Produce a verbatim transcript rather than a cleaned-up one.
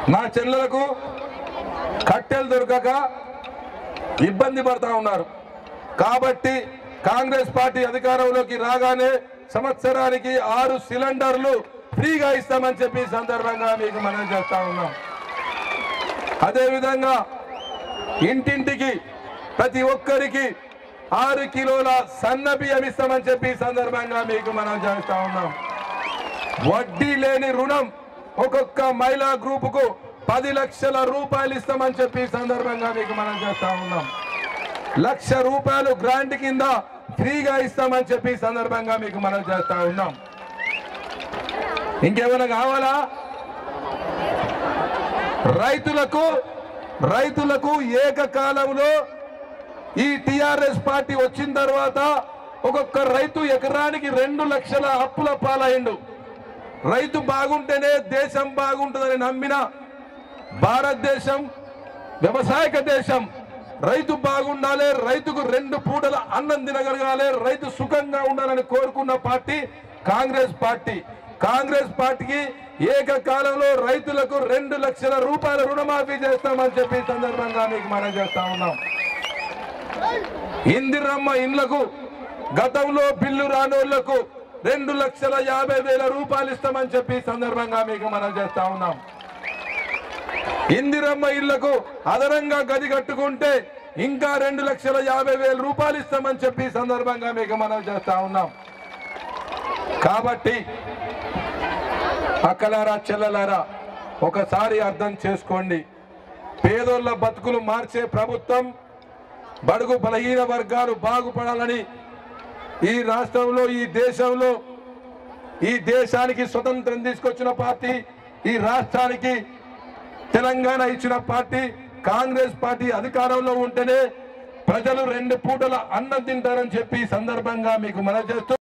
నా చెల్లెలకు కట్టెలు దొరకక ఇబ్బంది పడతా ఉన్నారు కాబట్టి కాంగ్రెస్ పార్టీ అధికారంలోకి రాగానే సంవత్సరానికి ఆరు సిలిండర్లు ఫ్రీగా ఇస్తామని చెప్పి సందర్భంగా మీకు మనం చేస్తా ఉన్నాం। అదే విధంగా ఇంటింటికి ప్రతి ఒక్కరికి ఆరు కిలోల సన్న బియ్యం ఇస్తామని చెప్పి సందర్భంగా మీకు మనం చేస్తా ఉన్నాం। వడ్డీ లేని రుణం ఒక్కొక్క మహిళా గ్రూపుకు పది లక్షల రూపాయలు ఇస్తామని చెప్పి సందర్భంగా మీకు మనం చేస్తా ఉన్నాం। లక్ష రూపాయలు గ్రాంట్ కింద ఫ్రీగా ఇస్తామని చెప్పి సందర్భంగా మీకు మనం చేస్తా ఉన్నాం। ఇంకేమైనా కావాలా? రైతులకు రైతులకు ఏకకాలంలో ఈ టిఆర్ఎస్ పార్టీ వచ్చిన తర్వాత ఒక్కొక్క రైతు ఎకరానికి రెండు లక్షల అప్పుల పాలైండు। రైతు బాగుంటేనే దేశం బాగుంటుందని నమ్మిన భారతదేశం వ్యవసాయక దేశం। రైతు బాగుండాలి, రైతుకు రెండు పూటల అన్నం తినగలగాలి, రైతు సుఖంగా ఉండాలని కోరుకున్న పార్టీ కాంగ్రెస్ పార్టీ। కాంగ్రెస్ పార్టీకి ఏకకాలంలో రైతులకు రెండు లక్షల రూపాయల రుణమాఫీ చేస్తామని చెప్పి సందర్భంగా మీకు మనం చేస్తా ఉన్నాం। ఇందిరమ్మ ఇండ్లకు గతంలో బిల్లు రానోళ్లకు రెండు లక్షల యాభై వేల రూపాయలు ఇస్తామని చెప్పి సందర్భంగా మీకు మనం చేస్తా ఉన్నాం। ఇందిరమ్మ ఇళ్లకు అదనంగా గది కట్టుకుంటే ఇంకా రెండు లక్షల యాభై వేల రూపాయలు ఇస్తామని చెప్పి సందర్భంగా మీకు మనం చేస్తా ఉన్నాం। కాబట్టి అక్కలారా చెల్లెలారా ఒకసారి అర్థం చేసుకోండి, పేదోళ్ళ బతుకులు మార్చే ప్రభుత్వం, బడుగు బలహీన వర్గాలు బాగుపడాలని ఈ రాష్ట్రంలో ఈ దేశంలో ఈ దేశానికి స్వతంత్రం తీసుకొచ్చిన పార్టీ, ఈ రాష్ట్రానికి తెలంగాణ ఇచ్చిన పార్టీ కాంగ్రెస్ పార్టీ అధికారంలో ఉంటేనే ప్రజలు రెండు పూటల అన్నం తింటారని చెప్పి సందర్భంగా మీకు మనవి చేస్తూ